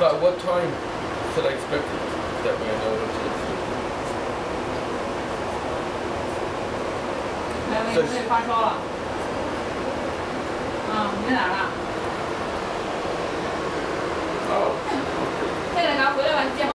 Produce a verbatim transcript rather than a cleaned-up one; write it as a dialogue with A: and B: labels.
A: About what time should I expect it? That way I know what to expect.
B: 来，我给你发烧了。啊，你在哪儿呢？